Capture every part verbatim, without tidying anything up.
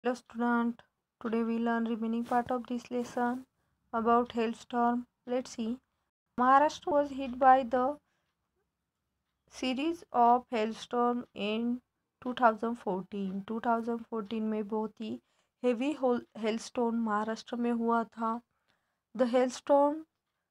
Hello student, today we learn remaining part of this lesson about hailstorm. Let's see. Maharashtra was hit by the series of hailstorm in twenty fourteen. twenty fourteen में बहुत ही heavy hailstorm Maharashtra में हुआ था. The hailstorm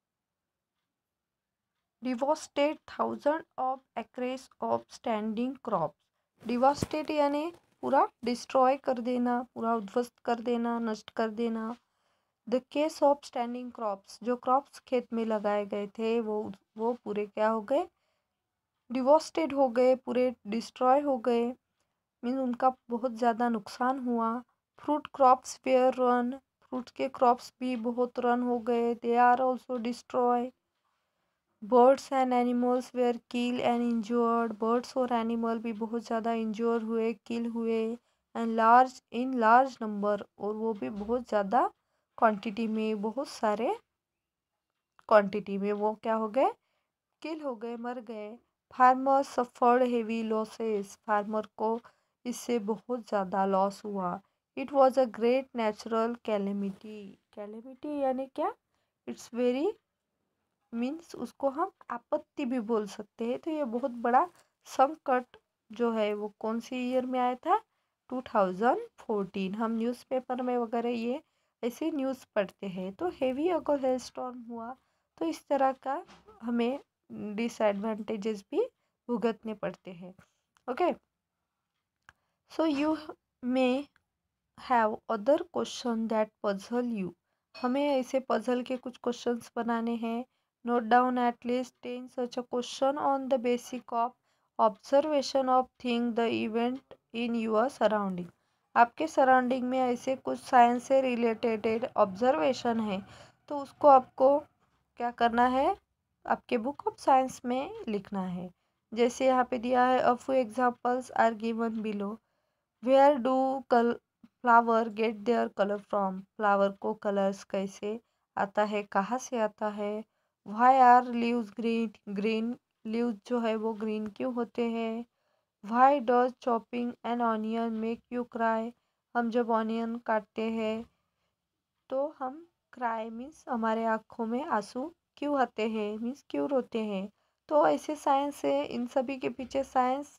devastated thousands of acres of standing crops. Devastate यानी पूरा destroy कर देना, पूरा उद्ध्वस्त कर देना, नष्ट कर देना. The case of standing crops, जो क्रॉप्स खेत में लगाए गए थे वो वो पूरे क्या हो गए, डिवोस्टेड हो गए, पूरे डिस्ट्रॉय हो गए. मीन उनका बहुत ज़्यादा नुकसान हुआ. Fruit crops were ruin, fruit के क्रॉप्स भी बहुत रन हो गए. They are also destroy. Birds and animals were kill and injured, birds और एनिमल भी बहुत ज़्यादा इंजोर हुए, किल हुए. And large in large number, और वो भी बहुत ज़्यादा क्वांटिटी में, बहुत सारे क्वांटिटी में वो क्या हो गए, किल हो गए, मर गए. Farmer suffered heavy losses, farmer को इससे बहुत ज़्यादा लॉस हुआ. It was a great natural calamity, calamity यानी क्या, इट्स वेरी मीन्स उसको हम आपत्ति भी बोल सकते हैं. तो ये बहुत बड़ा संकट जो है वो कौन सी ईयर में आया था, टू थाउजेंड फोर्टीन. हम न्यूज़पेपर में वगैरह ये ऐसे न्यूज़ पढ़ते हैं. तो हेवी अगर हेल स्टॉर्म हुआ तो इस तरह का हमें डिसएडवांटेजेस भी भुगतने पड़ते हैं. Okay, so you may have other question that puzzle you, हमें ऐसे पजल के कुछ क्वेश्चंस बनाने हैं. Note down at least ten such a question on the basic of observation of thing the event in your surrounding. आपके surrounding में ऐसे कुछ साइंस से रिलेटेड ऑब्जर्वेशन है तो उसको आपको क्या करना है, आपके बुक ऑफ साइंस में लिखना है. जैसे यहाँ पे दिया है, a few examples are given below. Where do call flower get their colour from, flower को कलर्स कैसे आता है, कहाँ से आता है. Why are leaves green, green leaves जो है वो ग्रीन क्यों होते हैं. Why does chopping an onion make you cry, हम जब ऑनियन काटते हैं तो हम क्राई मीन्स हमारे आँखों में आंसू क्यों आते हैं, मीन्स क्यों रोते हैं. तो ऐसे साइंस है, इन सभी के पीछे साइंस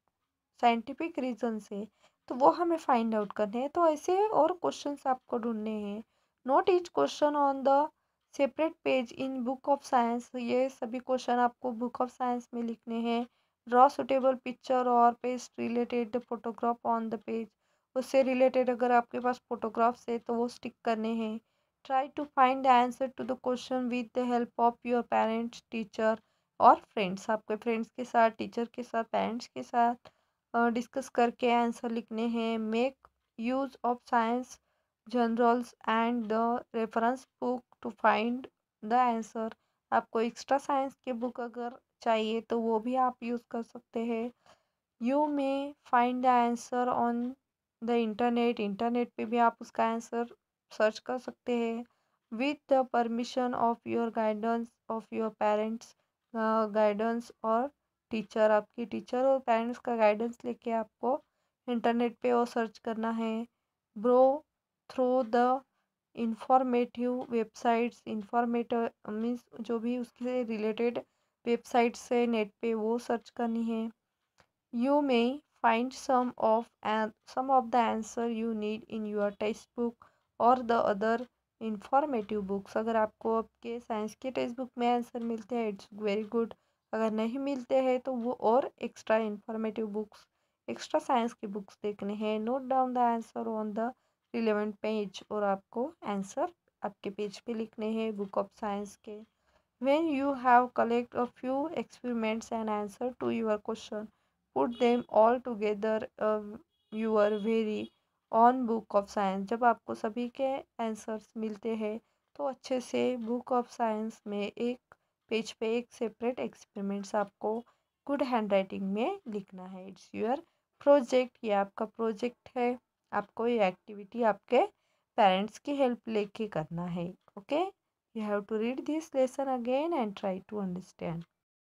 साइंटिफिक रीजन से, तो वो हमें फाइंड आउट करने हैं. तो ऐसे और क्वेश्चंस आपको ढूंढने हैं. Note each question on the separate page in book of science, ये सभी क्वेश्चन आपको बुक ऑफ साइंस में लिखने हैं. ड्रॉ सुटेबल पिक्चर और paste related photograph on the page, उससे रिलेटेड अगर आपके पास फोटोग्राफ्स है तो वो स्टिक करने हैं. Try to find the answer to the question with the help of your parents, teacher और फ्रेंड्स, आपके फ्रेंड्स के साथ, टीचर के साथ, पेरेंट्स के साथ डिस्कस करके आंसर लिखने हैं. Make use of science journals and the reference book to find the answer, आपको एक्स्ट्रा साइंस के बुक अगर चाहिए तो वो भी आप यूज़ कर सकते हैं. You may find the answer on the internet, internet पे भी आप उसका आंसर सर्च कर सकते हैं. With the permission of your guidance of your parents, guidance और टीचर, आपकी टीचर और पेरेंट्स का गाइडेंस लेके आपको इंटरनेट पे वो सर्च करना है. Browse through the informative websites, informative means जो भी उसके रिलेटेड वेबसाइट्स है नेट पे वो सर्च करनी है. You may find some of and some of the answer you need in your textbook or the other informative books. अगर आपको आपके साइंस के टेक्स्ट बुक में आंसर मिलते हैं इट्स वेरी गुड, अगर नहीं मिलते हैं तो वो और extra informative books, extra science की बुक्स देखने हैं. Note down the answer on the relevant page, और आपको आंसर आपके पेज पे लिखने हैं बुक ऑफ साइंस के. When you have collect a few experiments and answer to your question, put them all together uh, your very own book of science. जब आपको सभी के आंसर्स मिलते हैं तो अच्छे से बुक ऑफ साइंस में एक पेज पे एक सेपरेट एक्सपेरिमेंट्स आपको गुड हैंड राइटिंग में लिखना है. इट्स योर प्रोजेक्ट, ये आपका प्रोजेक्ट है, आपको ये एक्टिविटी आपके पेरेंट्स की हेल्प लेके करना है. Okay, you have to read this lesson again and try to understand.